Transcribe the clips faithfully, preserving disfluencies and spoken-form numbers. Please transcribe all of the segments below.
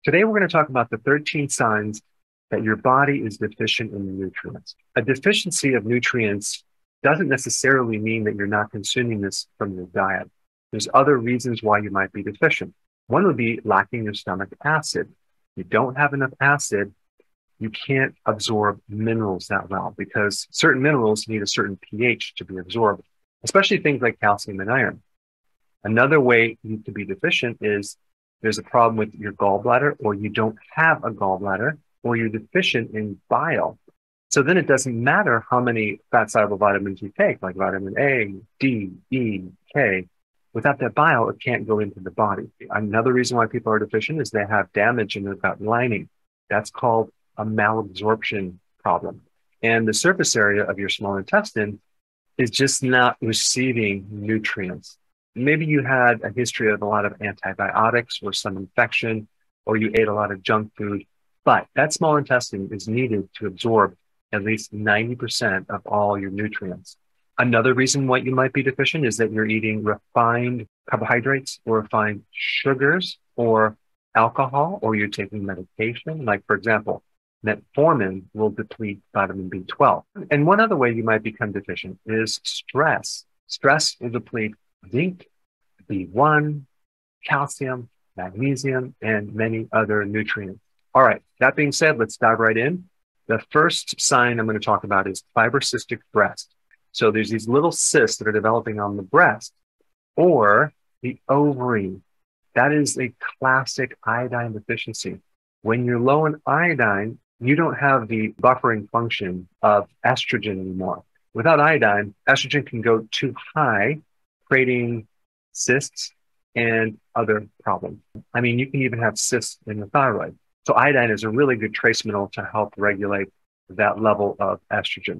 Today, we're going to talk about the thirteen signs that your body is deficient in nutrients. A deficiency of nutrients doesn't necessarily mean that you're not consuming this from your diet. There's other reasons why you might be deficient. One would be lacking your stomach acid. If you don't have enough acid, you can't absorb minerals that well because certain minerals need a certain pH to be absorbed, especially things like calcium and iron. Another way you could be deficient is there's a problem with your gallbladder, or you don't have a gallbladder, or you're deficient in bile. So then it doesn't matter how many fat-soluble vitamins you take, like vitamin A, D, E, K. Without that bile, it can't go into the body. Another reason why people are deficient is they have damage in their gut lining. That's called a malabsorption problem. And the surface area of your small intestine is just not receiving nutrients. Maybe you had a history of a lot of antibiotics or some infection, or you ate a lot of junk food, but that small intestine is needed to absorb at least ninety percent of all your nutrients. Another reason why you might be deficient is that you're eating refined carbohydrates or refined sugars or alcohol, or you're taking medication. Like, for example, metformin will deplete vitamin B twelve. And one other way you might become deficient is stress. Stress will deplete zinc, B one, calcium, magnesium, and many other nutrients. All right, that being said, let's dive right in. The first sign I'm going to talk about is fibrocystic breast. So there's these little cysts that are developing on the breast or the ovary. That is a classic iodine deficiency. When you're low in iodine, you don't have the buffering function of estrogen anymore. Without iodine, estrogen can go too high, creating cysts and other problems. I mean, you can even have cysts in the thyroid. So iodine is a really good trace mineral to help regulate that level of estrogen.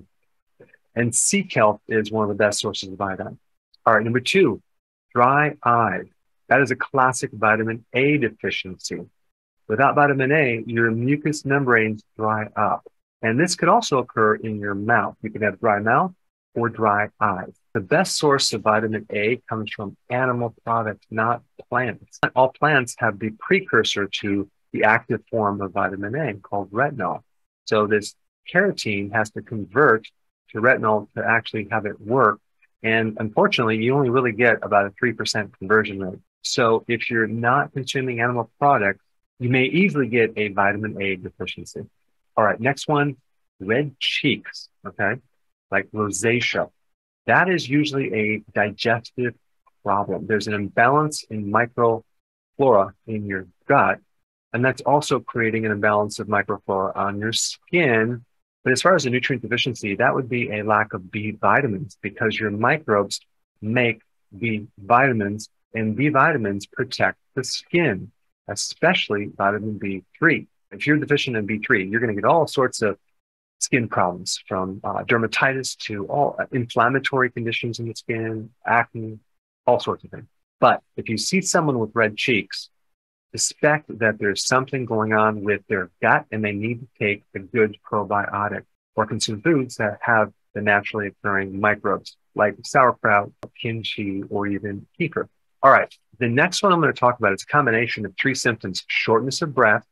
And sea kelp is one of the best sources of iodine. All right, number two, dry eyes. That is a classic vitamin A deficiency. Without vitamin A, your mucous membranes dry up. And this could also occur in your mouth. You can have dry mouth or dry eyes. The best source of vitamin A comes from animal products, not plants. All plants have the precursor to the active form of vitamin A called retinol. So this carotene has to convert to retinol to actually have it work. And unfortunately, you only really get about a three percent conversion rate. So if you're not consuming animal products, you may easily get a vitamin A deficiency. All right, next one, red cheeks, okay? Like rosacea. That is usually a digestive problem. There's an imbalance in microflora in your gut, and that's also creating an imbalance of microflora on your skin. But as far as a nutrient deficiency, that would be a lack of B vitamins because your microbes make B vitamins, and B vitamins protect the skin, especially vitamin B three. If you're deficient in B three, you're going to get all sorts of skin problems, from uh, dermatitis to all uh, inflammatory conditions in the skin, acne, all sorts of things. But if you see someone with red cheeks, suspect that there's something going on with their gut and they need to take a good probiotic or consume foods that have the naturally occurring microbes like sauerkraut, kimchi, or even kefir. All right, the next one I'm going to talk about is a combination of three symptoms: shortness of breath,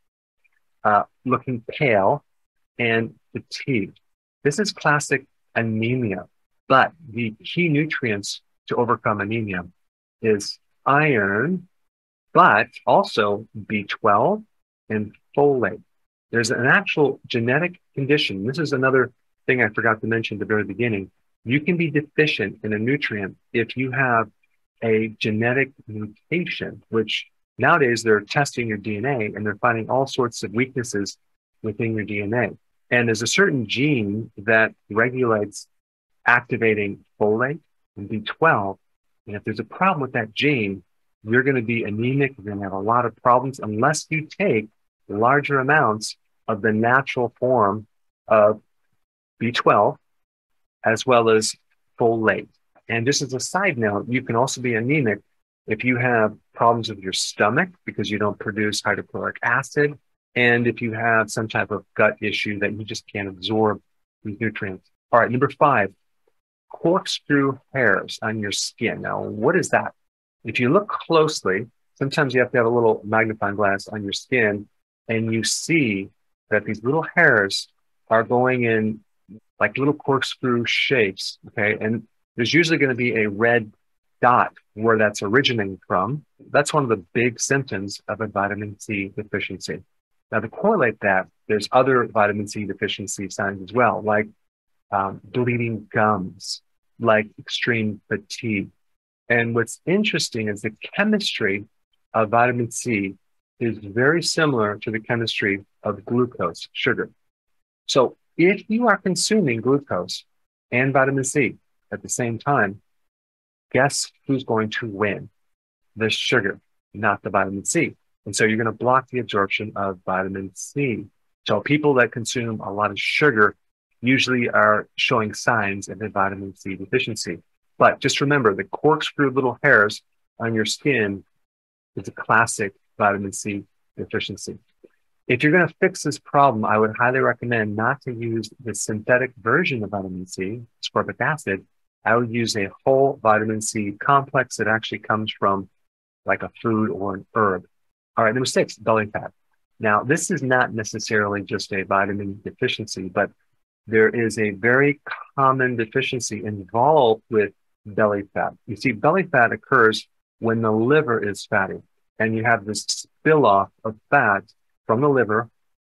uh, looking pale, and fatigue. This is classic anemia, but the key nutrients to overcome anemia is iron, but also B twelve and folate. There's an actual genetic condition. This is another thing I forgot to mention at the very beginning. You can be deficient in a nutrient if you have a genetic mutation, which nowadays they're testing your D N A and they're finding all sorts of weaknesses within your D N A. And there's a certain gene that regulates activating folate and B twelve. And if there's a problem with that gene, you're going to be anemic. You're going to have a lot of problems unless you take larger amounts of the natural form of B twelve as well as folate. And just as a side note, you can also be anemic if you have problems with your stomach because you don't produce hydrochloric acid, and if you have some type of gut issue that you just can't absorb these nutrients. All right, number five, corkscrew hairs on your skin. Now, what is that? If you look closely, sometimes you have to have a little magnifying glass on your skin and you see that these little hairs are going in like little corkscrew shapes, okay? And there's usually going to be a red dot where that's originating from. That's one of the big symptoms of a vitamin C deficiency. Now, to correlate that, there's other vitamin C deficiency signs as well, like um, bleeding gums, like extreme fatigue. And what's interesting is the chemistry of vitamin C is very similar to the chemistry of glucose, sugar. So if you are consuming glucose and vitamin C at the same time, guess who's going to win? The sugar, not the vitamin C. And so you're going to block the absorption of vitamin C. So people that consume a lot of sugar usually are showing signs of a vitamin C deficiency. But just remember, the corkscrew little hairs on your skin is a classic vitamin C deficiency. If you're going to fix this problem, I would highly recommend not to use the synthetic version of vitamin C, ascorbic acid. I would use a whole vitamin C complex that actually comes from like a food or an herb. All right, number six, belly fat. Now, this is not necessarily just a vitamin deficiency, but there is a very common deficiency involved with belly fat. You see, belly fat occurs when the liver is fatty, and you have this spill off of fat from the liver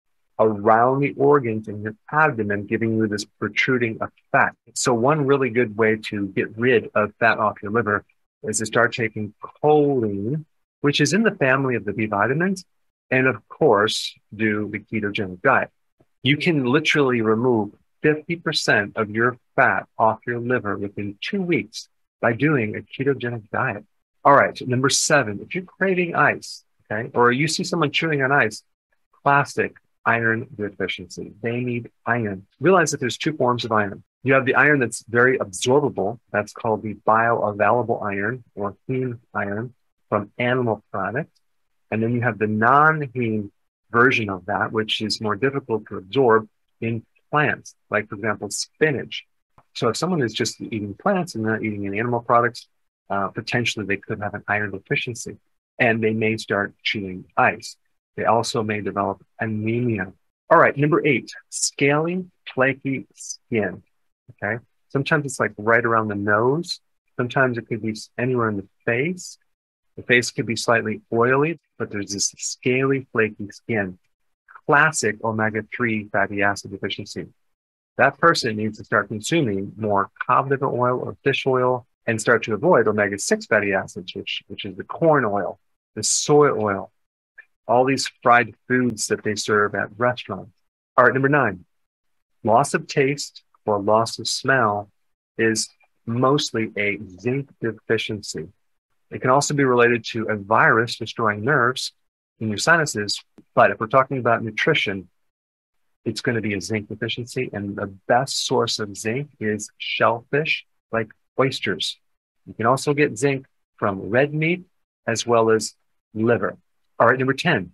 around the organs in your abdomen, giving you this protruding of fat. So one really good way to get rid of fat off your liver is to start taking choline, which is in the family of the B vitamins, and of course, do the ketogenic diet. You can literally remove fifty percent of your fat off your liver within two weeks by doing a ketogenic diet. All right, number seven, if you're craving ice, okay, or you see someone chewing on ice, classic iron deficiency. They need iron. Realize that there's two forms of iron. You have the iron that's very absorbable. That's called the bioavailable iron or heme iron from animal products. And then you have the non-heme version of that, which is more difficult to absorb in plants, like, for example, spinach. So if someone is just eating plants and not eating any animal products, uh, potentially they could have an iron deficiency, and they may start chewing ice. They also may develop anemia. All right, number eight, scaly, flaky skin, okay? Sometimes it's like right around the nose. Sometimes it could be anywhere in the face. The face could be slightly oily, but there's this scaly, flaky skin. Classic omega three fatty acid deficiency. That person needs to start consuming more cod liver oil or fish oil and start to avoid omega six fatty acids, which, which is the corn oil, the soy oil, all these fried foods that they serve at restaurants. All right, number nine, loss of taste or loss of smell is mostly a zinc deficiency. It can also be related to a virus destroying nerves in your sinuses. But if we're talking about nutrition, it's going to be a zinc deficiency. And the best source of zinc is shellfish, like oysters. You can also get zinc from red meat as well as liver. All right, number ten,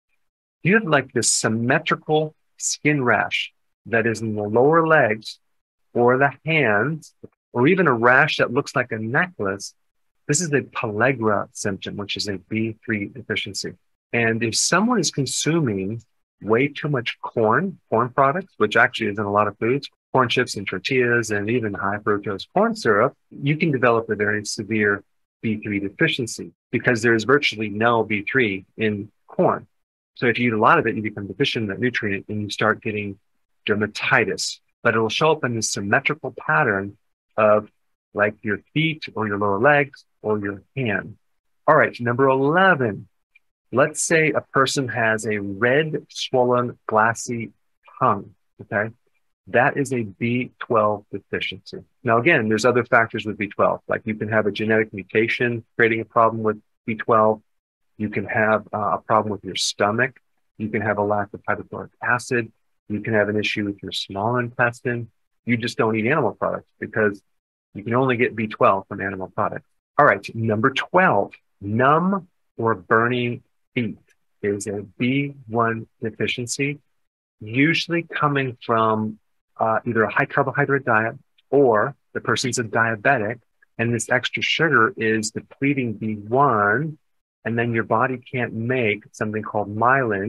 you have like this symmetrical skin rash that is in the lower legs or the hands, or even a rash that looks like a necklace. This is a pellagra symptom, which is a B three deficiency. And if someone is consuming way too much corn, corn products, which actually is in a lot of foods, corn chips and tortillas, and even high fructose corn syrup, you can develop a very severe B three deficiency because there is virtually no B three in corn. So if you eat a lot of it, you become deficient in that nutrient and you start getting dermatitis. But it'll show up in this symmetrical pattern of like your feet or your lower legs or your hand. All right, number eleven. Let's say a person has a red, swollen, glassy tongue, okay? That is a B twelve deficiency. Now, again, there's other factors with B twelve. Like you can have a genetic mutation creating a problem with B twelve. You can have uh, a problem with your stomach. You can have a lack of hydrochloric acid. You can have an issue with your small intestine. You just don't eat animal products because you can only get B twelve from animal products. All right, number twelve, numb or burning feet is a B one deficiency, usually coming from uh, either a high carbohydrate diet or the person's a diabetic, and this extra sugar is depleting B one, and then your body can't make something called myelin,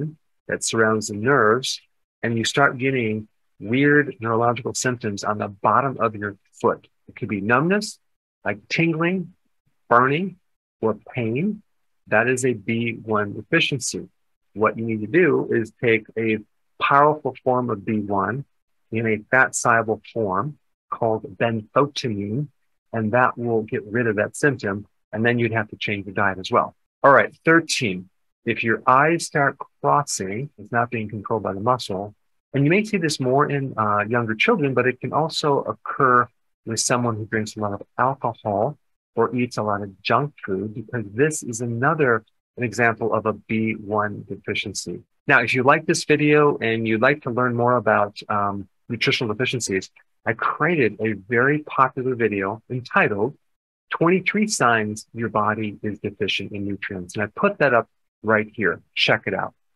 that surrounds the nerves, and you start getting weird neurological symptoms on the bottom of your foot. It could be numbness, like tingling, burning, or pain. That is a B one deficiency. What you need to do is take a powerful form of B one in a fat-soluble form called benfotiamine, and that will get rid of that symptom, and then you'd have to change the diet as well. All right, thirteen. If your eyes start crossing, it's not being controlled by the muscle, and you may see this more in uh, younger children, but it can also occur with someone who drinks a lot of alcohol or eats a lot of junk food, because this is another an example of a B one deficiency. Now, if you like this video and you'd like to learn more about um, nutritional deficiencies, I created a very popular video entitled twenty-three Signs Your Body is Deficient in Nutrients. And I put that up right here. Check it out.